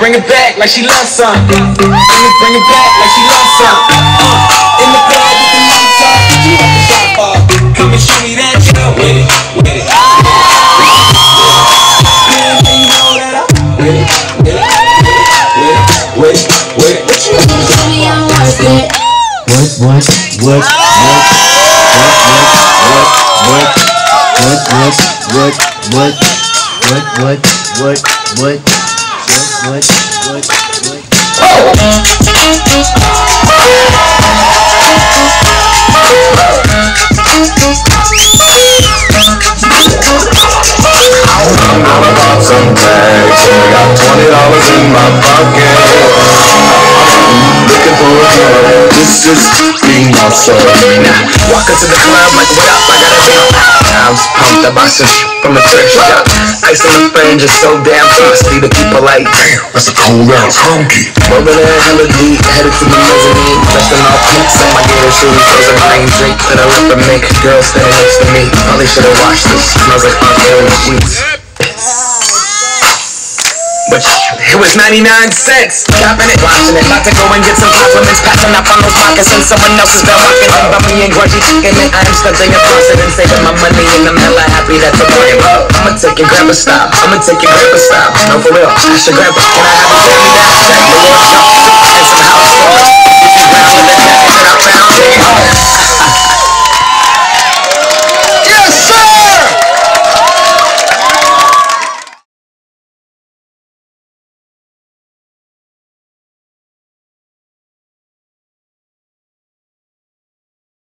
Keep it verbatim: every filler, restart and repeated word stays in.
bring it back like she loves some. Bring it, bring it back like she loves some. Uh, in the club with the lights off, she want the shot bar. Come and show me that you with it, with it. Yeah, you know that I with it, with it, with it, with it, with it. What you want? Show me I'm worth it. What, what, what, what, what, what, what, what, what, what, what, what, what, what, what, what, what, I bought some tags, got twenty dollars in my pocket. Looking for a girl, this is being awesome. Now, walk into the club like, what up, I got a deal. I was pumped, I bought some shit from a thrift shop. Ice on the fringe is so damn frosty, the people like, damn, that's a cold ass honky. Over there, hella deep, headed to the mezzanine. Dressed in all pinks and my gator shoes. There's a green drink that I left to make. Girl standing next to me, probably should've washed this. Smells like unfilled sweets. But it was ninety-nine cents. Copping it, watching it, about to go and get some compliments. Passing up on those moccasins, someone else has been walking in. Bumping and grudgy chicken it. I am stunting and flossing and saving my money, and I'm hella happy that's a point. I'ma take your grandpa style, I'ma take your grandpa style. No, for real, ask your grandpa, can I have a family that check?